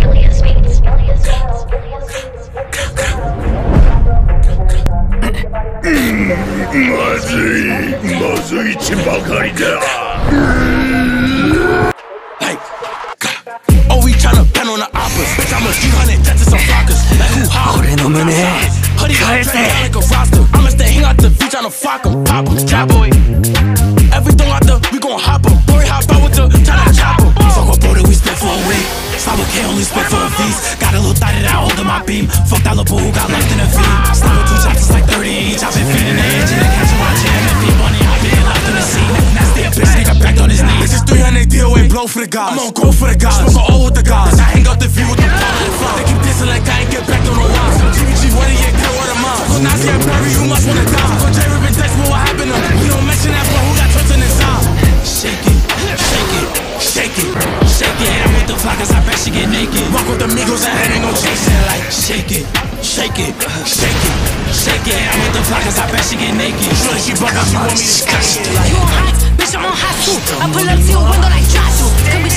まずいちばかりだ。Oh, we tryna pen on the oppas. Bitch, I'm a 300 deaths to some flockers. Like who hot? 俺の胸返せ。I'ma stay hang out the beach tryna flock 'em, pop 'em, trap boy. Everything out there, we gon' hop 'em. Boy, hop out with the tryna chop 'em. Fuck a boat that we spent for a week. Slava K only spent for a feast. Got a little thought that I hold in my beam. Fuck that little boo who got left in the feed. Slava 2 shots, it's like 30 each. I've been feeding the engine and catching my jam. And feed money, I've been left in the seat. Nasty a bitch, nigga back on his knees. This is 300 DOA, blow for the guys. I'm on go for the guys. Smoke all with the guys. I hang out the view with the fly. They keep dissing like I ain't get back on the wires. GBG, what do you get? What am I? So Nazi and Barry, you must wanna die. So J Ribbon, that's what happened to him. We don't mention that, but who got trust in his eye? Shake it, shake it, shake it, shake it. I'm with the flockers, I bet she get naked. Walk with the Migos, and ain't no chasing. Like shake it, shake it, shake it, shake it. I'm with the flockers, I bet she get naked. Sure she buck up, she want me to shake it. Like you on hot, bitch, I'm on hot too. I pull up to your window like drive-thru.